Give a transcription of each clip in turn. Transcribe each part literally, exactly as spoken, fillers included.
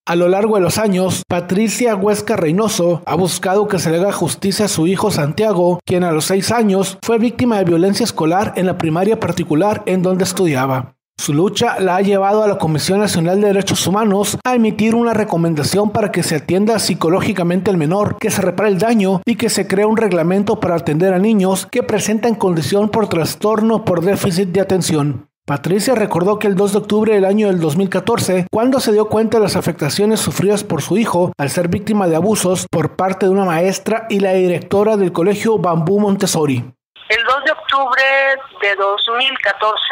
A lo largo de los años, Patricia Huesca Reynoso ha buscado que se le haga justicia a su hijo Santiago, quien a los seis años fue víctima de violencia escolar en la primaria particular en donde estudiaba. Su lucha la ha llevado a la Comisión Nacional de Derechos Humanos a emitir una recomendación para que se atienda psicológicamente al menor, que se repare el daño y que se cree un reglamento para atender a niños que presentan condición por trastorno por déficit de atención. Patricia recordó que el dos de octubre del año del dos mil catorce, cuando se dio cuenta de las afectaciones sufridas por su hijo al ser víctima de abusos por parte de una maestra y la directora del colegio Bambú Montessori. El dos de octubre de dos mil catorce,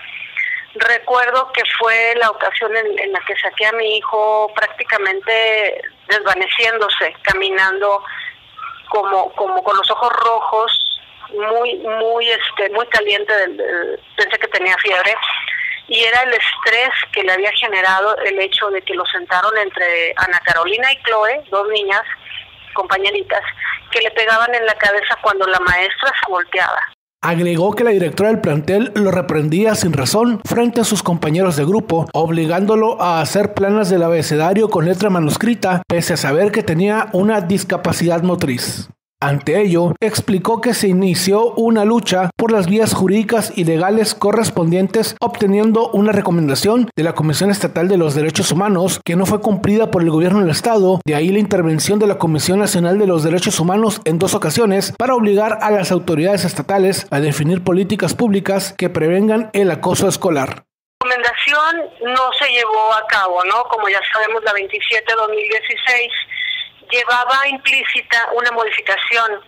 recuerdo que fue la ocasión en, en la que saqué a mi hijo prácticamente desvaneciéndose, caminando como, como con los ojos rojos, muy muy este muy caliente, pensé que tenía fiebre, y era el estrés que le había generado el hecho de que lo sentaron entre Ana Carolina y Chloe, dos niñas compañeritas, que le pegaban en la cabeza cuando la maestra se volteaba. Agregó que la directora del plantel lo reprendía sin razón frente a sus compañeros de grupo, obligándolo a hacer planas del abecedario con letra manuscrita, pese a saber que tenía una discapacidad motriz. Ante ello, explicó que se inició una lucha por las vías jurídicas y legales correspondientes, obteniendo una recomendación de la Comisión Estatal de los Derechos Humanos que no fue cumplida por el gobierno del estado, de ahí la intervención de la Comisión Nacional de los Derechos Humanos en dos ocasiones para obligar a las autoridades estatales a definir políticas públicas que prevengan el acoso escolar. La recomendación no se llevó a cabo, ¿no? Como ya sabemos, la veintisiete de dos mil dieciséis llevaba implícita una modificación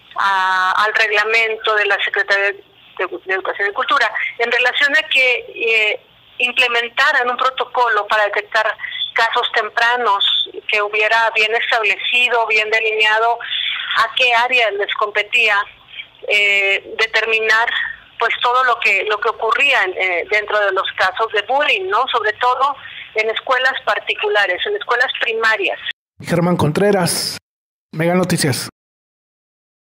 a, al reglamento de la Secretaría de, de Educación y Cultura en relación a que eh, implementaran un protocolo para detectar casos tempranos, que hubiera bien establecido, bien delineado a qué área les competía eh, determinar pues todo lo que lo que ocurría eh, dentro de los casos de bullying, ¿no? Sobre todo en escuelas particulares, en escuelas primarias. Germán Contreras, Mega Noticias.